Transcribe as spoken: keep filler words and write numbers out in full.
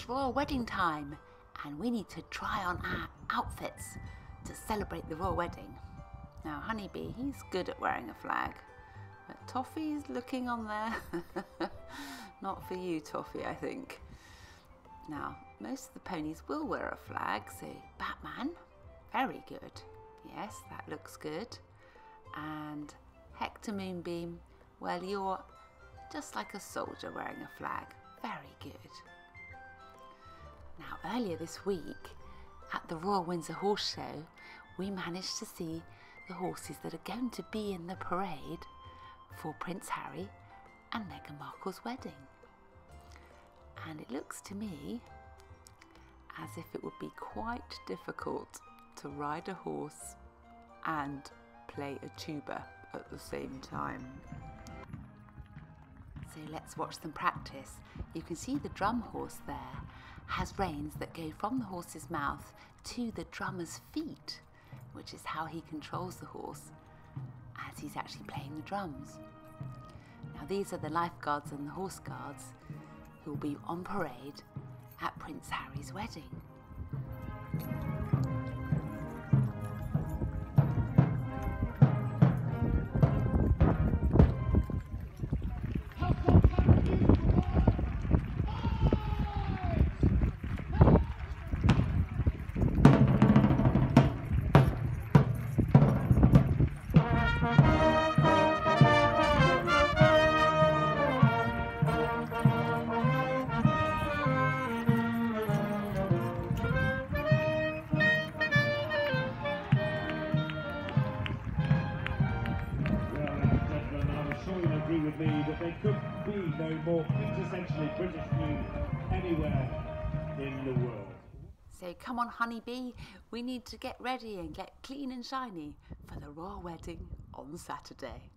It's royal wedding time and we need to try on our outfits to celebrate the royal wedding. Now Honeybee, he's good at wearing a flag, but Toffee's looking on there. Not for you, Toffee, I think. Now, most of the ponies will wear a flag, so Batman, very good. Yes, that looks good. And Hector Moonbeam, well, you're just like a soldier wearing a flag. Very good. Now, earlier this week, at the Royal Windsor Horse Show, we managed to see the horses that are going to be in the parade for Prince Harry and Meghan Markle's wedding. And it looks to me as if it would be quite difficult to ride a horse and play a tuba at the same time. So let's watch them practice. You can see the drum horse there has reins that go from the horse's mouth to the drummer's feet, which is how he controls the horse as he's actually playing the drums. Now these are the lifeguards and the horse guards who will be on parade at Prince Harry's wedding. With me that there could be no more quintessentially British news anywhere in the world. So come on Honeybee, we need to get ready and get clean and shiny for the royal wedding on Saturday.